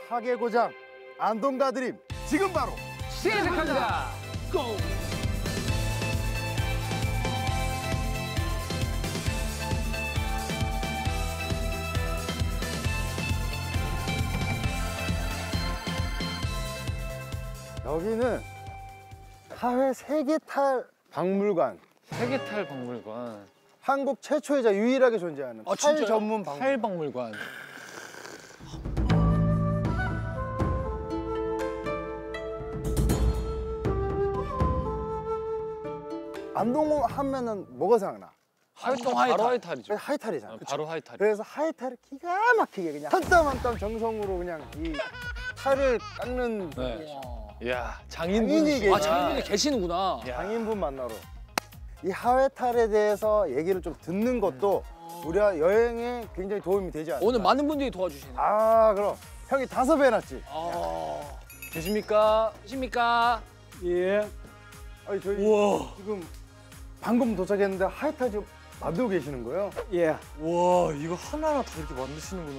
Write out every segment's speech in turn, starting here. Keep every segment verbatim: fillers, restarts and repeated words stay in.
하계 고장 안동가드림 지금 바로 시작합니다. 고! 여기는 하회 세계탈 박물관. 세계탈 박물관. 한국 최초이자 유일하게 존재하는 아, 탈 진짜요? 전문 박물관. 탈 박물관. 안동 하면은 뭐가 생각나? 안동 하이탈. 바로 하이탈이죠. 하이탈이잖아. 아, 바로 하이탈. 그래서 하이탈을 기가 막히게 그냥 한 땀 한 땀 정성으로 그냥 이 탈을 깎는 네. 이야, 장인분. 장인이 아, 계시다. 장인분이 계시는구나. 장인분 만나러 이 하회탈에 대해서 얘기를 좀 듣는 것도 우리가 여행에 굉장히 도움이 되지 않을까. 오늘 많은 분들이 도와주시네. 아 그럼 형이 다섯 배 해놨지? 아, 계십니까? 계십니까? 예. 아니 저희 우와. 지금 방금 도착했는데 하회탈 지금 만들고 계시는 거예요? 예. 와, 이거 하나하나 다 이렇게 만드시는구나.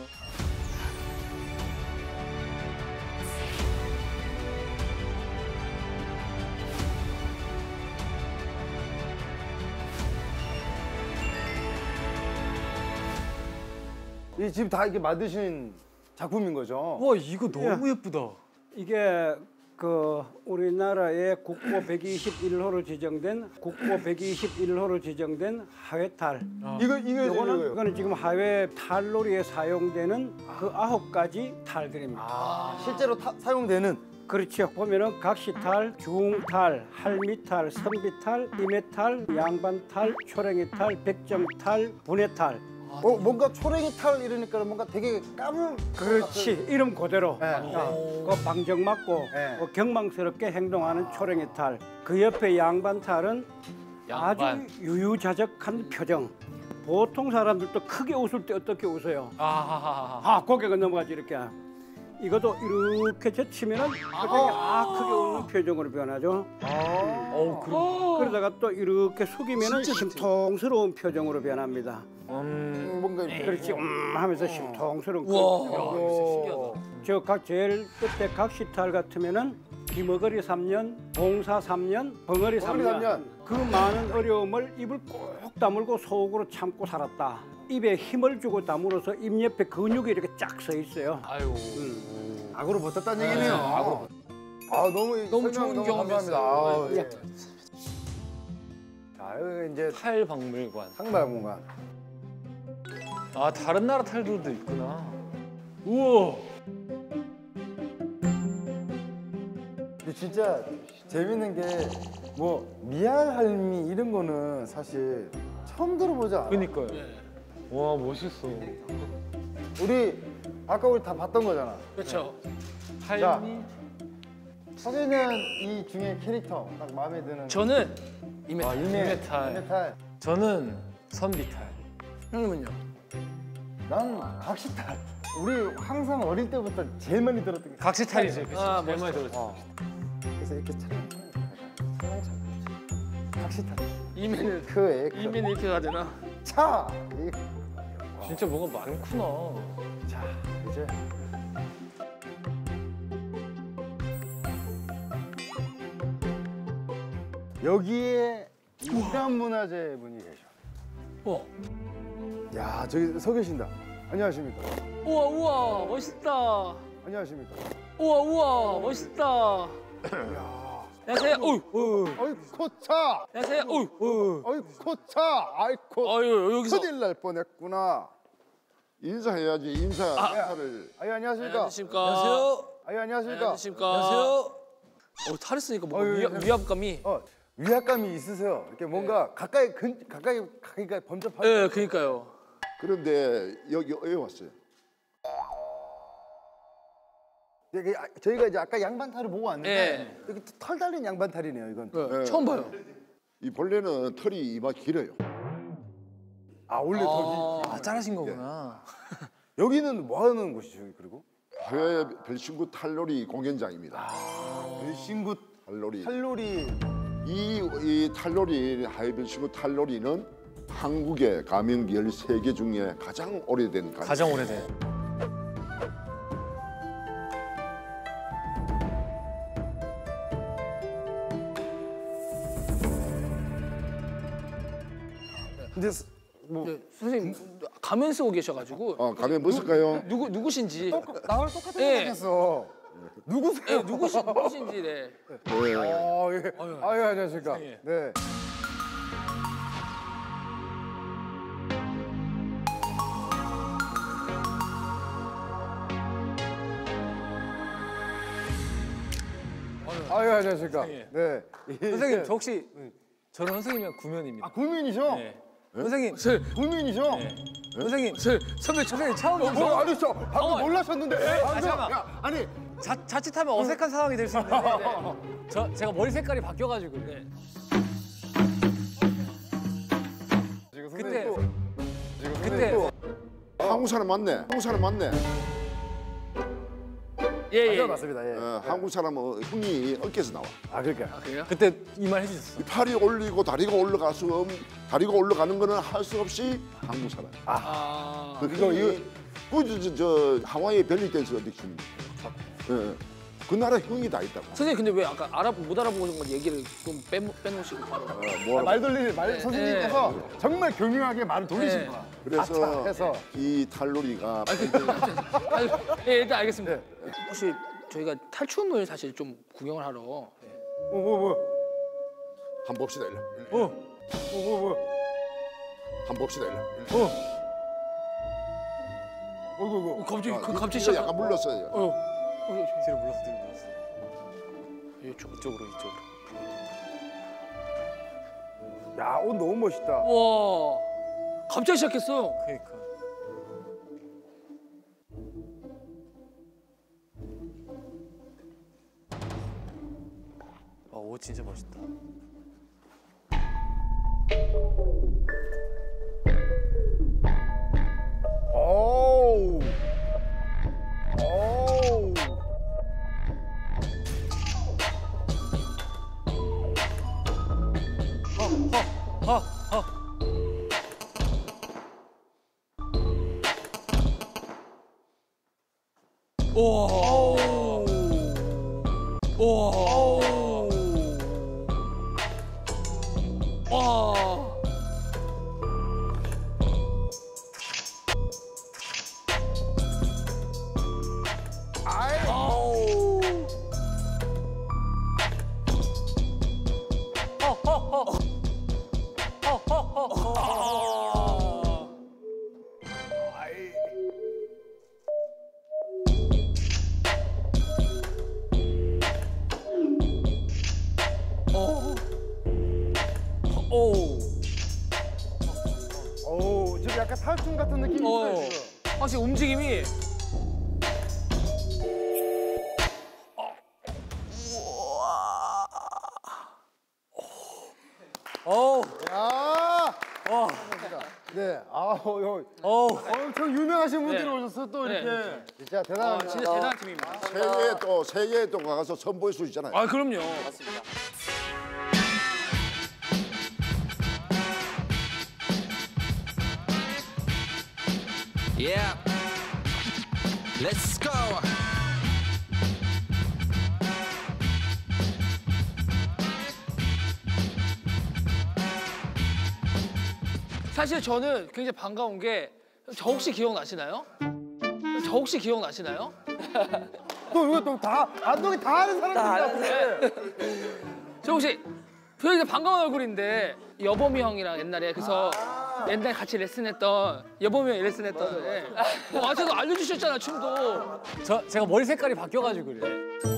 이 지금 다 이렇게 만드신 작품인 거죠? 와, 이거 너무 예쁘다. 이게 그 우리나라의 국보 백이십일 호로 지정된 국보 백이십일 호로 지정된 하회탈. 이거 이거 이거는 이거요. 이거는 지금 하회 탈놀이에 사용되는 그 아홉 가지 탈들입니다. 아, 실제로 타, 사용되는 그렇죠. 보면은 각시탈, 중탈, 할미탈, 선비탈, 이매탈, 양반탈, 초랭이탈, 백정탈, 분해탈. 어 뭔가 초랭이 탈 이러니까 뭔가 되게 까불 그렇지. 이름 그대로. 네. 어, 그 방정 맞고 네. 그 경망스럽게 행동하는 초랭이탈. 그 옆에 양반탈은 양반. 아주 유유자적한 표정. 보통 사람들도 크게 웃을 때 어떻게 웃어요? 아하하하. 아, 고개가 넘어가지 이렇게. 이것도 이렇게 젖히면은 표정이 아 크게 웃는 표정으로 변하죠. 어우, 그럼. 그러다가 또 이렇게 숙이면은 심통스러운 표정으로 변합니다. 음. 뭔가 이렇게 그렇지, 음 하면서 심통스러운 우와. 표정. 어. 저 각 제일 끝에 각시탈 같으면은 기머거리 삼 년, 봉사 삼 년, 벙어리 삼 벙어리 삼 년. 년. 그 많은 어려움을 입을 꼭 다물고 속으로 참고 살았다. 입에 힘을 주고 다물어서 입 옆에 근육이 이렇게 쫙 서 있어요. 아유. 악으로 버텼다는 얘기네요. 네, 악으로 아 너무 너무 설명 좋은 너무 경험이었어요. 감사합니다. 아, 네. 예. 자 여기 이제 탈 박물관. 상박물관. 아, 다른 나라 탈들도 있구나. 우와. 근데 진짜 재밌는 게 뭐 미알 할미 이런 거는 사실 처음 들어보지 않아. 그니까요. 와, 멋있어. 우리 아까 우리 다 봤던 거잖아. 그렇죠. 자. 할미. 석이는 이 중에 캐릭터 딱 마음에 드는. 저는 이메, 아, 이메, 이메탈. 이메탈. 저는 선비탈. 형님은요? 난 각시탈. 우리 항상 어릴 때부터 제일 많이 들었던 게 각시탈이죠. 아, 제일 멋있죠. 많이 들었어. 그래서 이렇게 참 사랑참 각시탈. 이메는 그 애, 그 이메는 이렇게 가야 되나? 차. 이- 진짜 뭐가 많구나. 자 이제 여기에 인간문화재 분이 계셔. 우와. 야 저기 서 계신다. 안녕하십니까. 우와, 우와, 멋있다. 안녕하십니까. 우와, 우와, 멋있다. 야. 안녕하세요. 어이, 어이, 어이 코차. 안녕하세요. 어이, 어이. 어이 코차. 아이코. 아유, 여기서. 큰일 날 뻔했구나. 인사해야지 인사를. 아유 안녕하십니까. 안녕하십니까. 안녕하세요. 아유 안녕하십니까. 안녕하십니까. 안녕하세요. 어, 탈 했으니까 뭔가 어이, 위압, 어이. 위압감이. 어 위압감이 있으세요. 이렇게 뭔가 가까이 근 가까이 가까이 범접하. 예, 네, 그니까요. 그런데 여기 왜 왔어요? 이게 아- 저희가 이제 아까 양반탈을 보고 왔는데 예. 여기 또털 달린 양반탈이네요. 이건. 네, 네. 처음 봐요. 이 벌레는 털이 이마 길어요. 아 원래 더 아, 자르신 거구나. 여기는 뭐 하는 곳이죠? 여기 그리고 해외 별신구 탈놀이 공연장입니다. 별신굿 탈놀이. 탈놀이. 이, 이 탈놀이 해외 별신구 탈놀이는 한국의 가명기 열세 개 중에 가장 오래된 가명. 가장 오래된. 근데 스- 뭐 네, 선생님 가면 쓰고 계셔가지고. 어, 가면 뭐 쓸까요? 누구 누구신지. 나랑 똑같은 예. 생각했어. 누구세요? 네, 누구신 누구신지. 네. 네. 어, 예. 아유, 안녕하십니까. 예. 네. 아유, 안녕하십니까. 예. 네. 선생님 저 혹시 저는 선생님이랑 구면입니다. 아, 구민이셔? 네. 선생님, 구민이셔? 선생님, 저, 선배 선생님 처음이죠? 뭐, 아니, 저 방금 어. 놀라셨는데. 아, 방금. 잠깐만. 야, 아니, 자, 자칫하면 어색한 상황이 될 수 있는데 저 제가 머리 색깔이 바뀌어가지고. 네. 지금 그때- 선생님 또. 지금 선생님 그때- 또. 한국 사람 맞네. 한국 사람 맞네. 예, 예. 맞아요, 맞습니다. 예. 어, 한국 사람은 흥이 어깨에서 나와. 아, 그러니까. 아, 그래요? 그때 이 말 해주셨어. 이 팔이 올리고 다리가 올라가서 다리가 올라가는 거는 할 수 없이 한국 사람. 아, 그 이거 이거 그 저, 저 하와이 벨리 댄스 어딕션. 예. 그 나라 흥이 다 있다고. 선생님 근데 왜 아까 알아 못 알아보는 건 얘기를 좀 빼, 빼놓으시고 바로. 어, 아, 뭐 말 돌리는 말 네, 선생님께서 정말 교묘하게 말을 돌리신 네. 거야. 그래서 아차 해서. 이 탈놀이가 아니, 예, 일단 알겠습니다. 혹시 저희가 탈춤을 사실 좀 구경을 하러. 어, 뭐, 뭐. 한번 봅시다 일로. 어. 어, 뭐, 뭐. 한번 봅시다 일로. 어. 어이구, 어이구. 어, 갑자기 아, 그 이거 갑자기 시작. 약간 물렀어요. 어, 어, 뒤로 물러서 뒤로 물러서. 이쪽. 이쪽으로 이쪽으로. 야, 옷 너무 멋있다. 와, 갑자기 시작했어. 그러니까. 아, 옷 진짜 멋있다. 오우. 오우. 아, 아. 오, 오, 와. 아우. 아. 어. 오. 오우, 지금 약간 탈춤 같은 느낌이 있어요, 어. 지금. 확실히 움직임이. 어우. 야! 와. 네. 아, 어, 어, 어우. 엄청 유명하신 분들이 네. 오셨어 또 네. 이렇게. 진짜 아, 대단합니다. 진짜 대단한 팀입니다. 세계에 또 세계에 또 가서 선보일 수 있잖아요. 아, 그럼요. Yeah. Let's go. 사실 저는 굉장히 반가운 게 저 혹시 기억나시나요? 저 혹시 기억나시나요? 또 이거 또다 안동이 다 아는 사람들인데. 저 혹시 되게 반가운 얼굴인데 여범이 형이랑 옛날에 그래서 옛날에 같이 레슨했던 여범이 형이 레슨했던 예. 어, 저도 알려주셨잖아 춤도. 저 제가 머리 색깔이 바뀌어가지고 그래.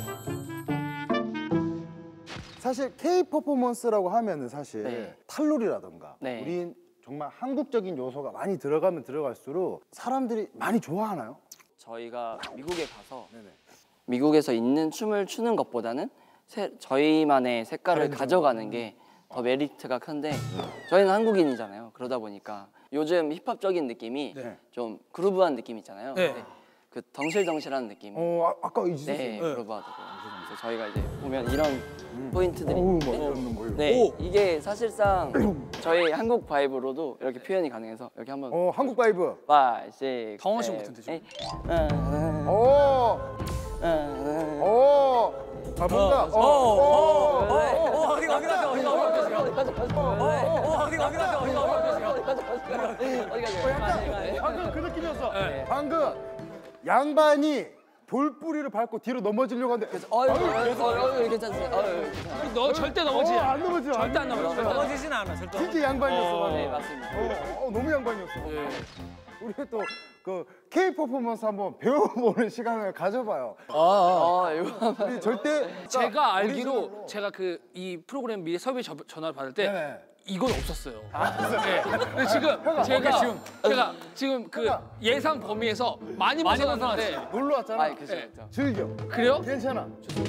사실 K 퍼포먼스라고 하면은 사실 네. 탈놀이라던가 네. 우린 정말 한국적인 요소가 많이 들어가면 들어갈수록 사람들이 많이 좋아하나요? 저희가 미국에 가서 미국에서 있는 춤을 추는 것보다는 새- 저희만의 색깔을 가져가는 게 더 메리트가 큰데 저희는 한국인이잖아요. 그러다 보니까 요즘 힙합적인 느낌이 네. 좀 그루브한 느낌 있잖아요. 네. 근데 그 덩실덩실한 느낌. 어, 아, 아까 있었어요. 네, 그루브하다고. 그래서 저희가 이제 보면 이런 포인트들이 어우, 있는데 막 이런 거 이런 거. 네, 이게 사실상 저희 한국 바이브로도 이렇게 표현이 가능해서 여기 한번 어, 한국 바이브. five, six, 경원 씨 seven, 같은데, 지금. eight. 응, 오, 응, 응. 오. 아, 뭔가. 어, 어, 어, 어, 어. 어디 어디 갔어? 어디 어디 갔어? 어, 어디 어디 갔어? 어디 어디 갔어? 어디 가세요? 방금 그 느낌이었어. 네. 방금 양반이 돌뿌리를 밟고 뒤로 넘어지려고 하는데 어유, 어유, 어유, 괜찮으세요? 어유, 괜찮아요. 너 절대 넘어지. 어, 안 넘어져. 절대 안 넘어져. 절대 안 넘어져. 넘어지진 않아, 절대. 진짜 양반이었어. 어, 네, 방금. 맞습니다. 어, 어, 너무 양반이었어. 예. 우리 또 그 K 퍼포먼스 한번 배워보는 시간을 가져봐요. 어, 이거 우리 절대 제가 우리 알기로 집으로. 제가 그 이 프로그램 미리 섭외 저- 전화를 받을 때 네네. 이건 없었어요. 네. 근데 지금 제가 지금 제가 지금 그 예상 범위에서 많이 벗어났는데 놀러 왔잖아. 아, 그죠, 그죠. 즐겨. 그래요? 괜찮아.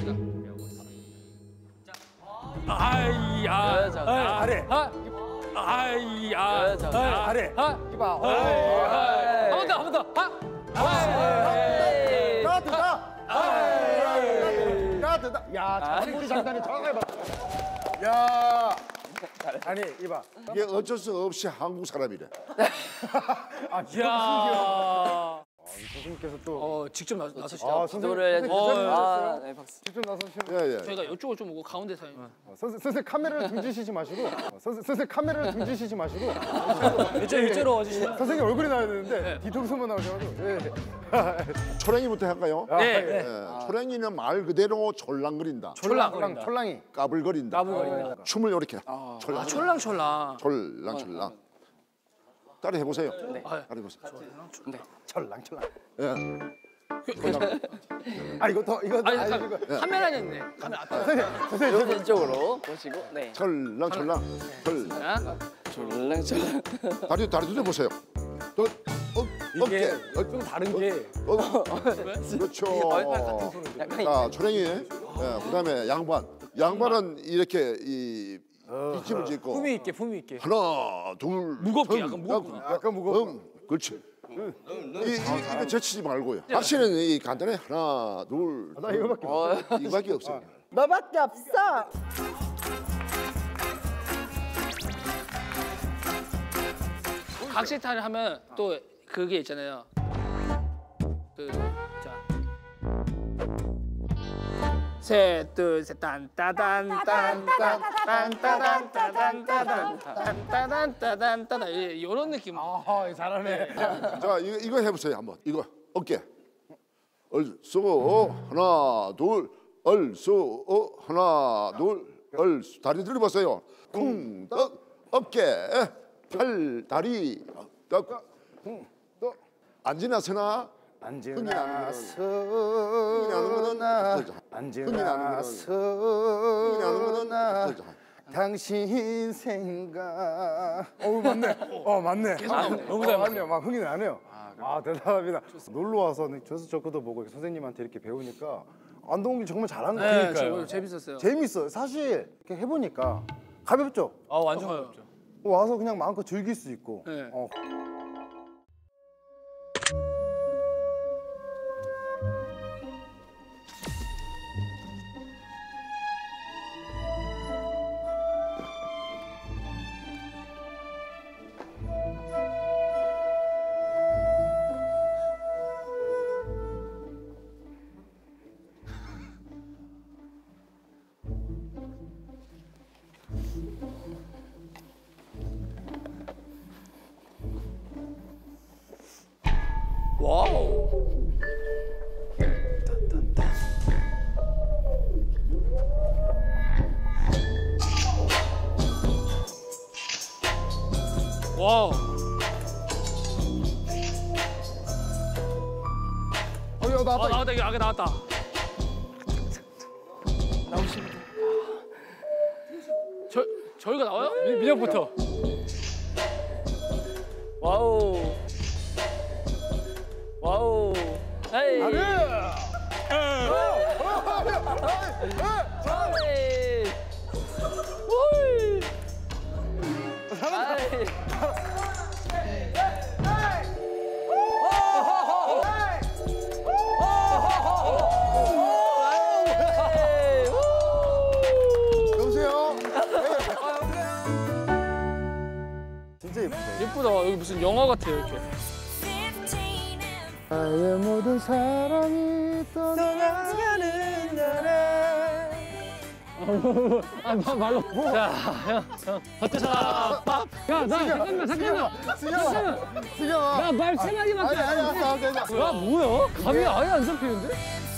아이야. 여자. 아래. 아이야. 여자. 아래. 아. 이봐. 한번 더, 한 번 더. 아. 따뜻다. 따뜻다. 야, 장거리 장단이 정확하게 맞. 야. 아니 이봐. 이게 어쩔 수 없이 한국 사람이래. 아, 야. 교수님께서 또. 어, 직접 나, 나서시죠. 아, 기도를 선생님, 해주세요. 선생님 아, 나섰어요? 네, 박수. 직접 나서시는. 예, 예. 저희가 이쪽을 좀 오고 가운데 서 어, 선생, 선생 카메라를 등지시지 마시고. 어, 선생, 선생 카메라를 등지시지 마시고. 일절 일절로 와주시면. 선생님 얼굴이 나와야 되는데 뒤통수만 나오셔가지고. 예. 초랭이부터 할까요? 아, 네. 예. 예, 초랭이는 말 그대로 졸랑거린다. 촐랑. 촐랑, 촐랑이. 까불거린다. 까불거린다. 춤을 이렇게 아, 졸랑 촐랑촐랑. 졸랑 졸랑. 따라 해보세요. 네. 따라 해보세요. 촐랑, 촐랑. 예. 아 이거 더 이거 아니, 아, 잠깐. 이거. 카메라는 있네. 카메라 앞에. 선생님, 선생님. 이렇게 이쪽으로 보시고, 네. 졸랑 졸랑. 졸. 자, 졸랑졸랑. 다리 다리 들어보세요. 또 어, 어깨. 어, 좀 다른 게 어, 그렇죠. 얼굴 같은 소리죠. 약간 자, 초랭이. 예, 그다음에 양반. 양반은 이렇게 이 이침을 짓고 품위 있게 품위 있게. 하나, 둘, 무겁게, 셋, 약간 무겁구나. 넷, 약간 무겁고. 응, 그렇지. 이, 이, 이거 제치지 말고요. 확실히 이 간단해. 하나, 둘, 나 이거밖에 없어. 이거밖에 없어요. 너밖에 없어. 각시탈을 하면 또 그게 있잖아요. 그, 자. 셋, 둘, 셋, 딴, 따단, 딴, 딴, 딴, 따단, 따단, 따단, 딴, 따단, 따단, 따단. 이런 느낌. 아, 잘하네. 자, 이거 이거 해보세요 한번. 이거 어깨. 얼쏘 하나, 둘, 얼쏘 하나, 둘, 얼쏘. 다리 들어보세요. 쿵떡 어깨, 팔, 다리, 떡, 쿵떡. 앉으나 서나. 안지나 서나 안지나 서나 당신 생각. 어 맞네. 어 맞네. 너무 잘 맞네요. 막 흥이 나네요. 아 대단합니다. 놀러 와서 저수 저크도 보고 선생님한테 이렇게 배우니까 안동기 정말 잘한 거 네, 같아요. 저 재밌었어요. 재밌어요. 사실 이렇게 해보니까 가볍죠. 아 완전 가볍죠. 와서 그냥 마음껏 즐길 수 있고. 네. 어. 와우. 와우. 어, 야, 아, 나왔다. 나왔다. 이게 아까 나왔다. 저 저희가 나와요? 미- 민혁부터. 와우. 와우. 헤이. 헤이. 오이. 아이. 아이. 우. 여보세요? 진짜 예쁘다. 예쁘다. 여기 무슨 영화 같아요, 이렇게. 나의 모든 사랑이 떠나가는 날에 아, 마- 말로. 자, 형, 형. 어때서? 밥. 야, 나 잠깐만, 잠깐만. 승현아 승현아 나 말 세 마디밖에 아니 안 아니 해. 아니 아니 야, 뭐야? 감이 아예 안 잡히는데?